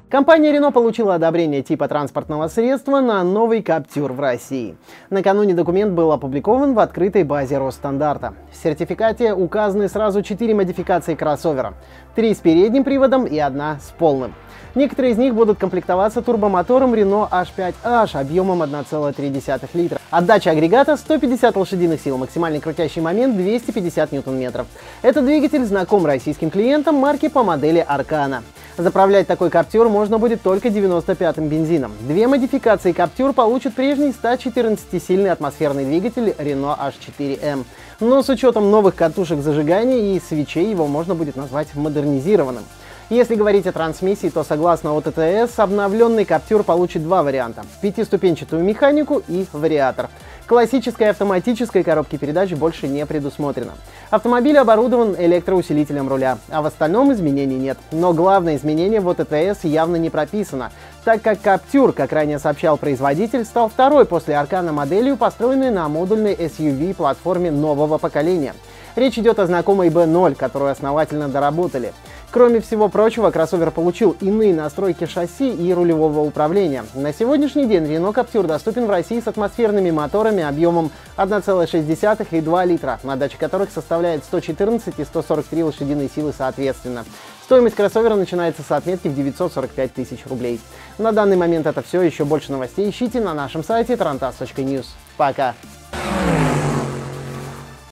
Компания Renault получила одобрение типа транспортного средства на новый Captur в России. Накануне документ был опубликован в открытой базе Росстандарта. В сертификате указаны сразу 4 модификации кроссовера. 3 с передним приводом и 1 с полным. Некоторые из них будут комплектоваться турбомотором Renault H5H объемом 1,3 литра. Отдача агрегата 150 лошадиных сил, максимальный крутящий момент 250 ньютон-метров. Этот двигатель знаком российским клиентам марки по модели Arkana. Заправлять такой Captur можно будет только 95-м бензином. 2 модификации Captur получат прежний 114-сильный атмосферный двигатель Renault H4M. Но с учетом новых катушек зажигания и свечей его можно будет назвать модернизированным. Если говорить о трансмиссии, то согласно ОТТС, обновленный Captur получит 2 варианта – 5-ступенчатую механику и вариатор. Классической автоматической коробки передач больше не предусмотрено. Автомобиль оборудован электроусилителем руля, а в остальном изменений нет. Но главное изменение в ОТТС явно не прописано, так как Captur, как ранее сообщал производитель, стал второй после Arkana моделью, построенной на модульной SUV-платформе нового поколения. Речь идет о знакомой B0, которую основательно доработали. Кроме всего прочего, кроссовер получил иные настройки шасси и рулевого управления. На сегодняшний день Renault Captur доступен в России с атмосферными моторами объемом 1,6 и 2 литра, отдача которых составляет 114 и 143 лошадиные силы соответственно. Стоимость кроссовера начинается с отметки в 945 тысяч рублей. На данный момент это все. Еще больше новостей ищите на нашем сайте tarantas.news. Пока!